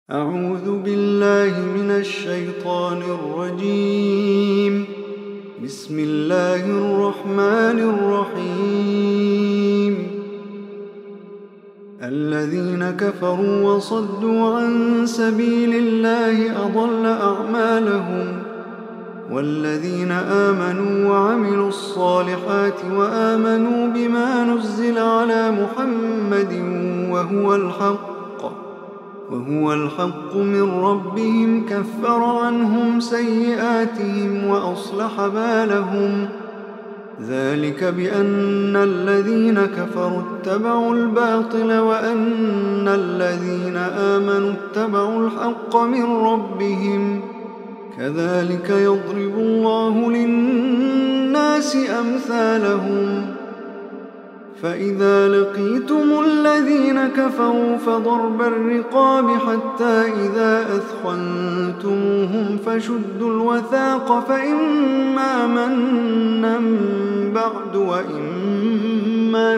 أعوذ بالله من الشيطان الرجيم. بسم الله الرحمن الرحيم. الذين كفروا وصدوا عن سبيل الله أضل أعمالهم، والذين آمنوا وعملوا الصالحات وآمنوا بما نزل على محمد وهو الحق من ربهم كفر عنهم سيئاتهم وأصلح بالهم. ذلك بأن الذين كفروا اتبعوا الباطل وأن الذين آمنوا اتبعوا الحق من ربهم. كذلك يضرب الله للناس أمثالهم. فإذا لقيتم الذين كفروا فضرب الرقاب حتى إذا أثخنتموهم فشدوا الوثاق، فإما منا بعد وإما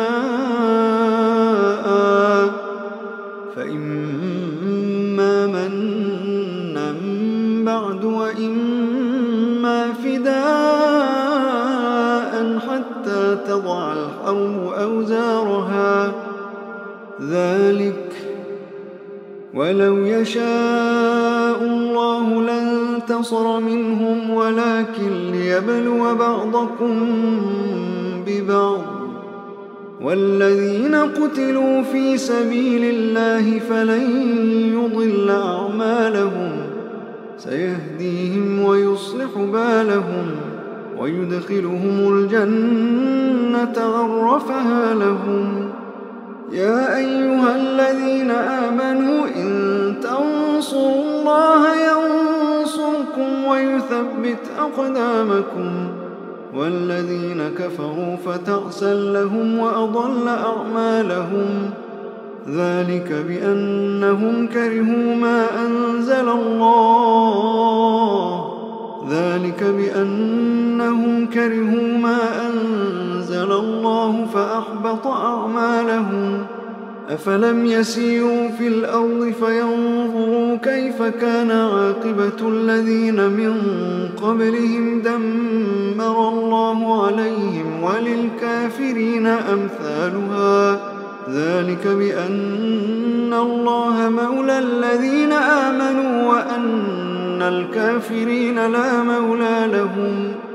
فداء حتى تضع الحرب أوزارها. ذلك ولو يشاء الله لانتصر منهم، ولكن ليبلو بعضكم ببعض. والذين قتلوا في سبيل الله فلن يضل أعمالهم، سيهديهم ويصلح بالهم ويدخلهم الجنة عرفها لهم. يا أيها الذين آمنوا إن تنصروا الله ينصركم ويثبت أقدامكم. والذين كفروا فتعسا لهم وأضل أعمالهم. ذلك بأنهم كرهوا ما أنزل الله فأحبط أعمالهم. أفلم يسيروا في الأرض فينظروا كيف كان عاقبة الذين من قبلهم، دمر الله عليهم وللكافرين أمثالها. ذلك بأن الله مولى الذين آمنوا وأن الكافرين لا مولى لهم.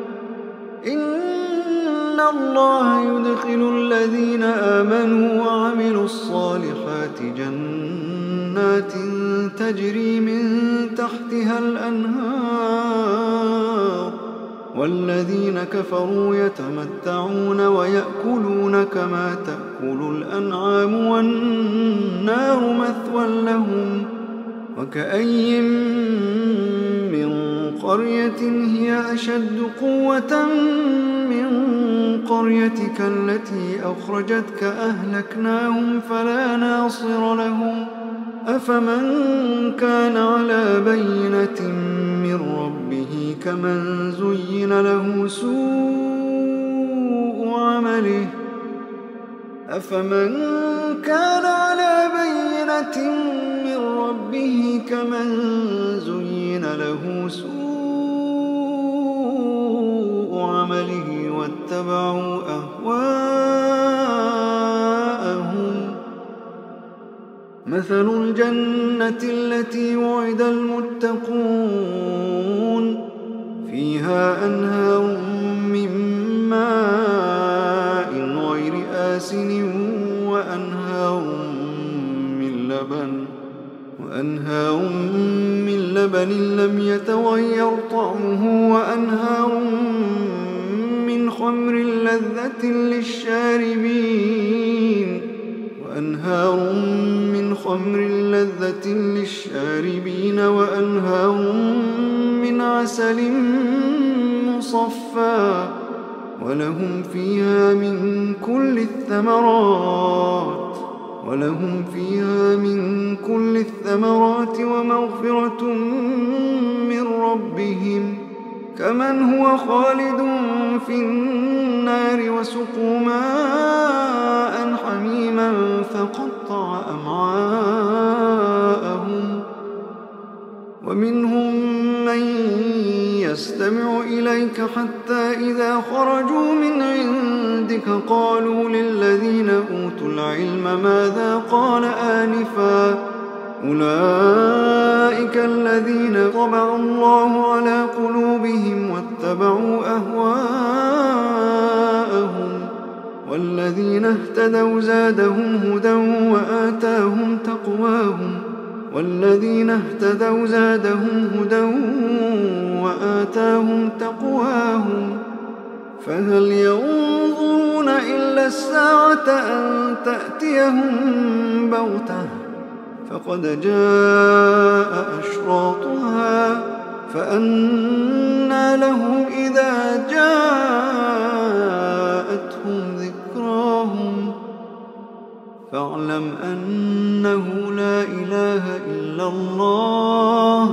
إن الله يدخل الذين آمنوا وعملوا الصالحات جنات تجري من تحتها الأنهار، والذين كفروا يتمتعون ويأكلون كما تأكل الأنعام والنار مثوى لهم. وكأي من قرية هي أشد قوة من قريتك التي أخرجتك أهلكناهم فلا ناصر لهم. أفمن كان على بينة من ربه كمن زين له سوء عمله واتبعوا أهواءهم. مثل الجنة التي وعد المتقون فيها أنهار من ماء غير آسن وأنهار من لبن لم يتغير طعمه وأنهار من خمر لذة للشاربين وأنهار من عسل مصفى ولهم فيها من كل الثمرات ومغفرة من ربهم، كمن هو خالد في النار وسقوا ماء حميما فقطع أمعاءهم. ومنهم من يستمع إليك حتى إذا خرجوا من عندك قالوا للذين أوتوا العلم ماذا قال آنفا أولئك الذين طبع الله على قلوبهم واتبعوا أهواءهم والذين اهتدوا زادهم هدى وآتاهم تقواهم فهل ينظرون إلا الساعة أن تأتيهم بغتة فقد جاء أشراطها فأنى لهم إذا جاءتهم ذكراهم فاعلم أنه لا إله إلا الله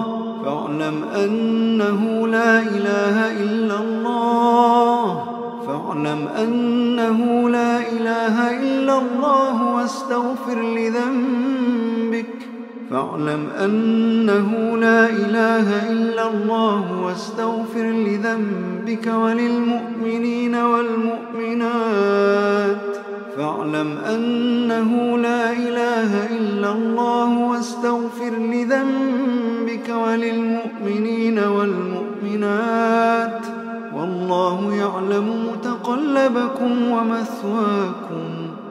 واستغفر لذنبك وللمؤمنين والمؤمنات والله يعلم متقلبكم ومثواكم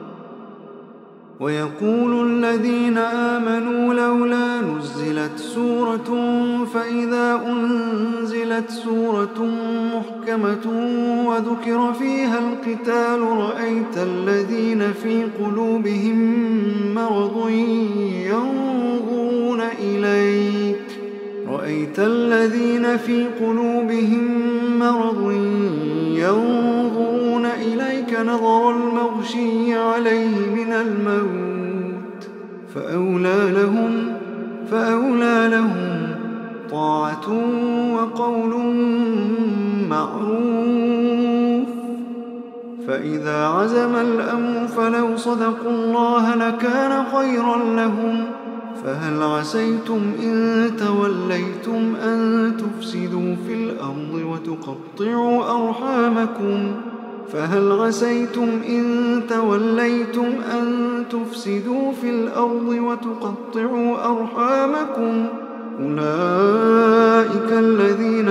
ويقول الذين آمنوا لولا نزلت سورة فإذا أنزلت سورة محكمة وذكر فيها القتال رأيت الذين في قلوبهم مرض ينظرون إليك نظر المغشي عليه من الموت فأولى لهم طاعة وقول معروف فإذا عزم الأمر فلو صدقوا الله لكان خيرا لهم فهل عسيتم إن توليتم أن تفسدوا في الأرض وتقطعوا أرحامكم أولئك الذين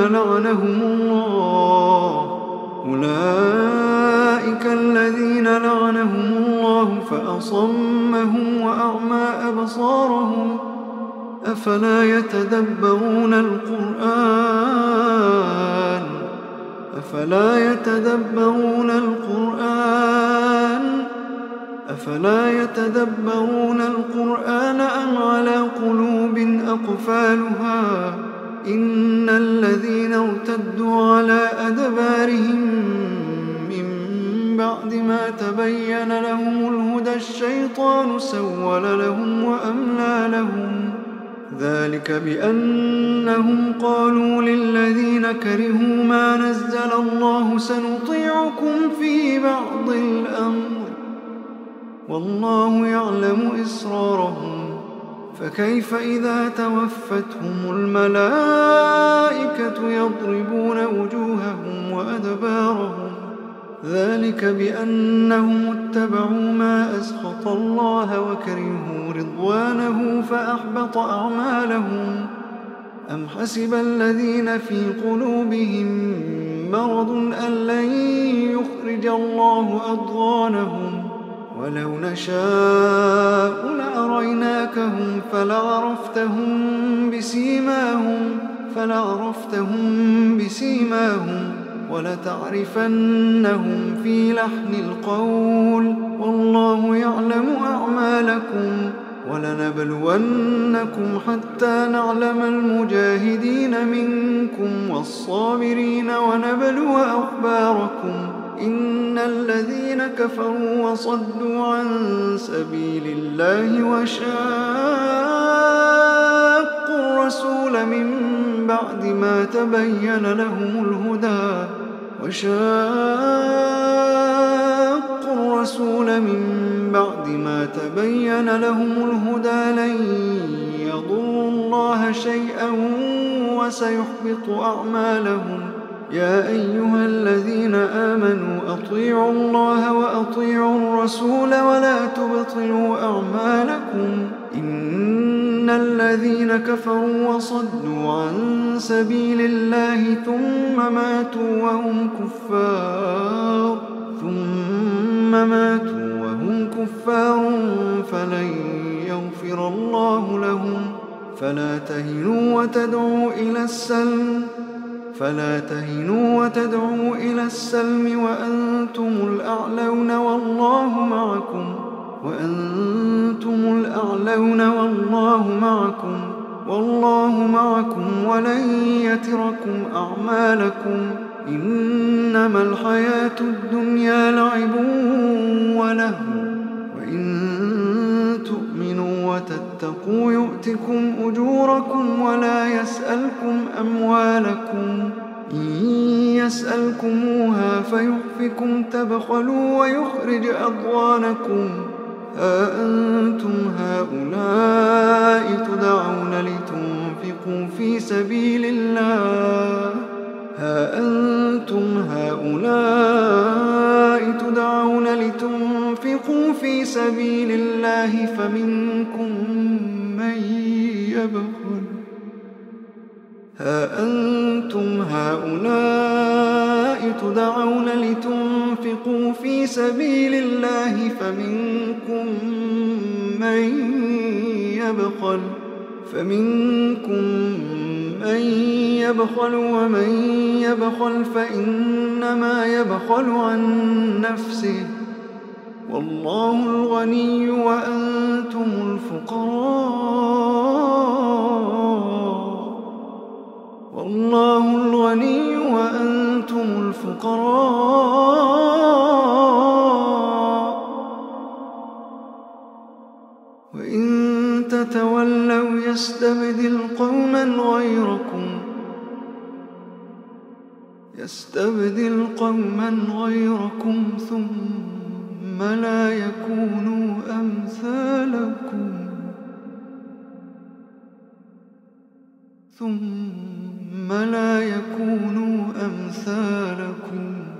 لعنهم الله فأصمهم وأعمى أبصارهم أفلا يتدبرون القرآن أم على قلوب أقفالها إن الذين ارتدوا على أدبارهم من بعد ما تبين لهم الهدى الشيطان سول لهم وأملى لهم ذلك بأنهم قالوا للذين كرهوا ما نزل الله سنطيعكم في بعض الأمر والله يعلم إسرارهم فكيف إذا توفتهم الملائكة يضربون وجوههم وأدبارهم ذلك بأنهم اتبعوا ما أسخط الله وكرهوا رضوانه فأحبط أعمالهم أم حسب الذين في قلوبهم مرض أن لن يخرج الله أضغانهم ولو نشاء لأريناكهم فلعرفتهم بسيماهم ولتعرفنهم في لحن القول والله يعلم أعمالكم ولنبلونكم حتى نعلم المجاهدين منكم والصابرين ونبلو أخباركم إن الذين كفروا وصدوا عن سبيل الله وشاقوا الرسول من بعد ما تبين لهم الهدى لن يضروا الله شيئا سيحبط أعمالهم. يا أيها الذين آمنوا أطيعوا الله وأطيعوا الرسول ولا تبطلوا أعمالكم. إن الذين كفروا وصدوا عن سبيل الله ثم ماتوا وهم كفار فلن يغفر الله لهم. فلا تهنوا وتدعوا إلى السلم وأنتم الأعلون والله معكم ولن يتركم أعمالكم. إنما الحياة الدنيا لعب ولهو وإن تؤمنوا وتتقوا يؤتكم أجوركم ولا يسألكم أموالكم. إن يسألكموها فيحفكم تبخلوا ويخرج أضغانكم. ها أنتم هؤلاء تدعون لتنفقوا في سبيل الله فمنكم من يبخل ومن يبخل فإنما يبخل عن نفسه والله الغني وأنتم الفقراء وإن تتولوا يستبدل قوما غيركم ثم لا يكونوا أمثالكم